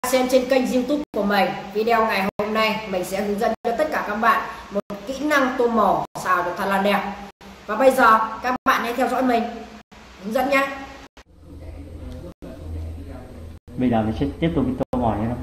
xem trên kênh YouTube của mình. Video ngày hôm nay mình sẽ hướng dẫn cho tất cả các bạn một kỹ năng tô màu xào cho thật là đẹp. Và bây giờ các bạn hãy theo dõi mình hướng dẫn nhé. Bây giờ mình sẽ tiếp tục tô màu nhé.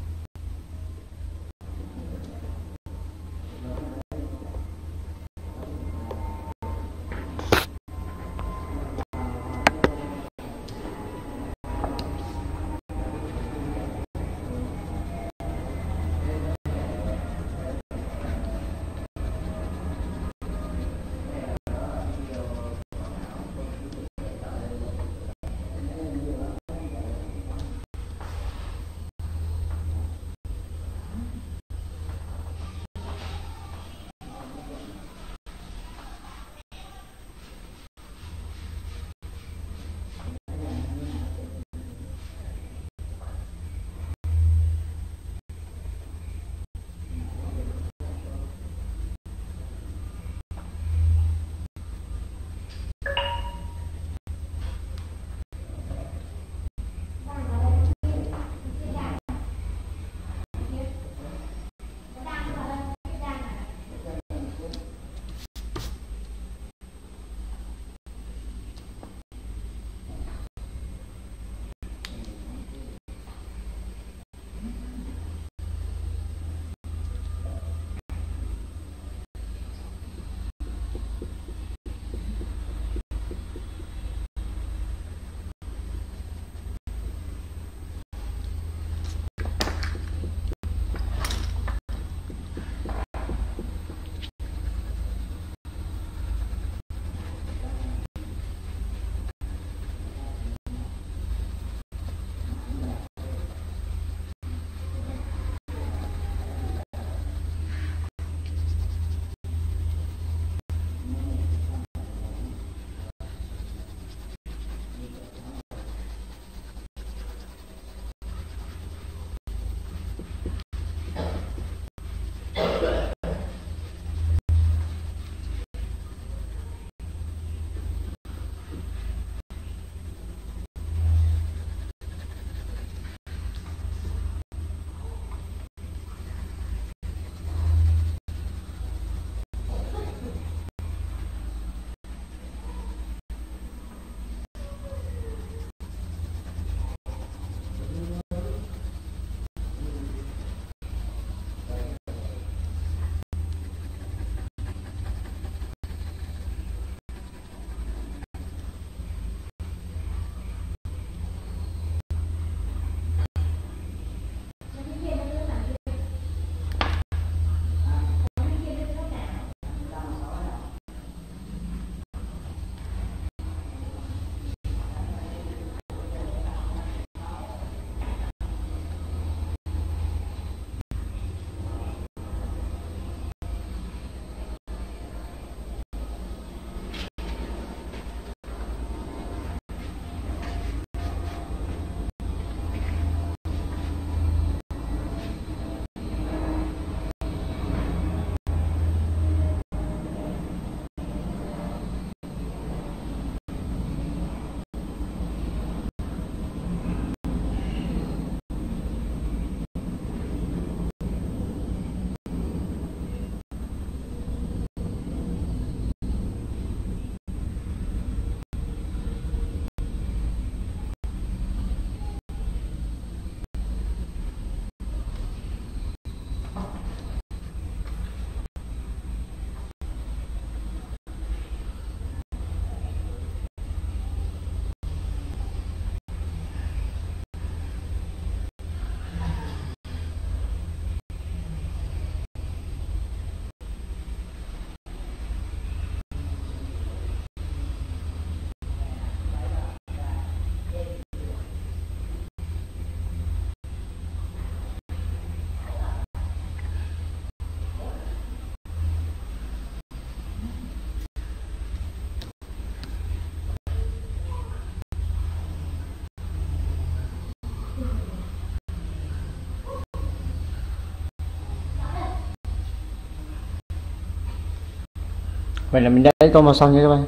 Vậy là mình đã tô màu xong nha các bạn.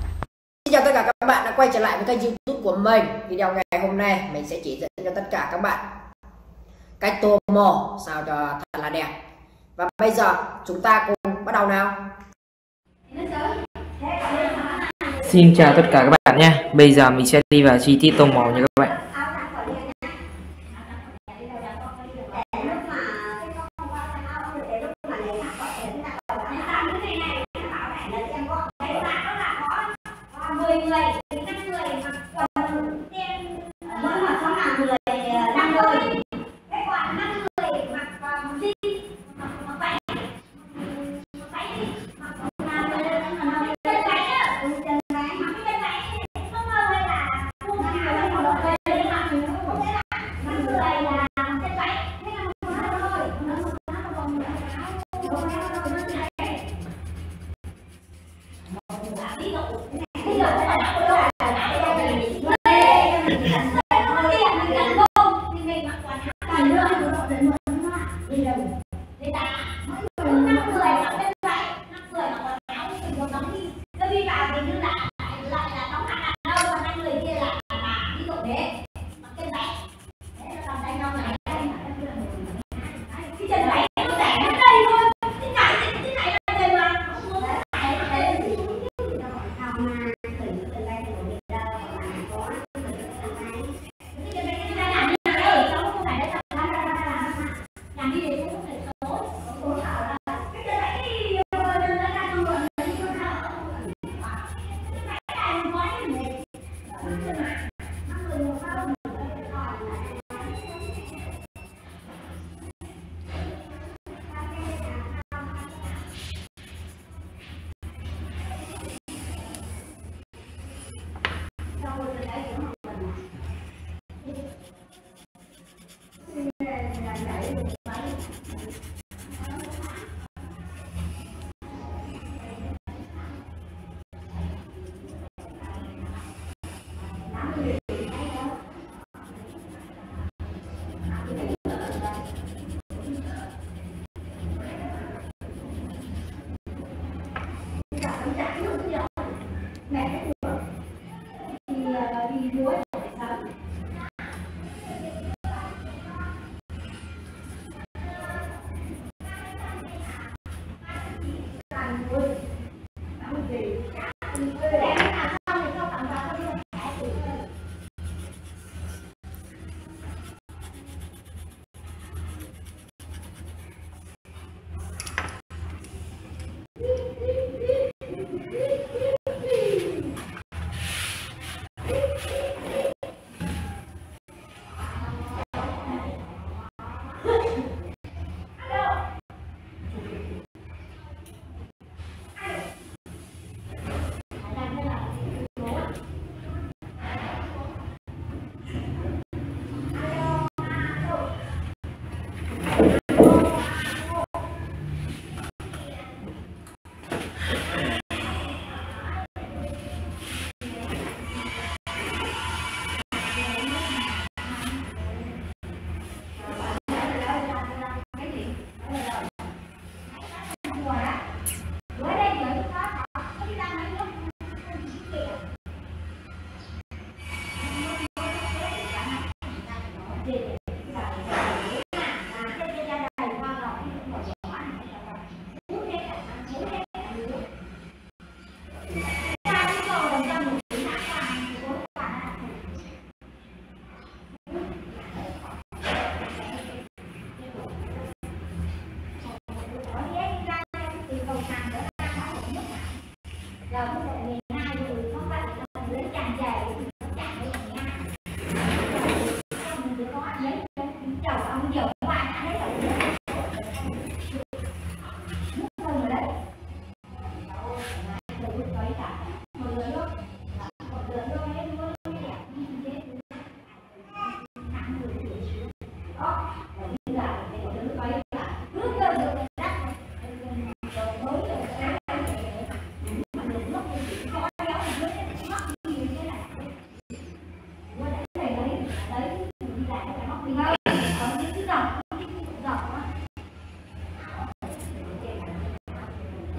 Xin chào tất cả các bạn đã quay trở lại với kênh YouTube của mình. Video ngày hôm nay mình sẽ chỉ dẫn cho tất cả các bạn cách tô màu sao cho thật là đẹp. Và bây giờ chúng ta cùng bắt đầu nào. Xin chào tất cả các bạn nhé. Bây giờ mình sẽ đi vào chi tiết tô màu nha các bạn.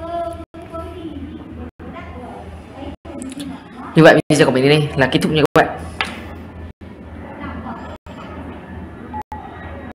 Như vậy video của mình đến đây là kết thúc nha các bạn.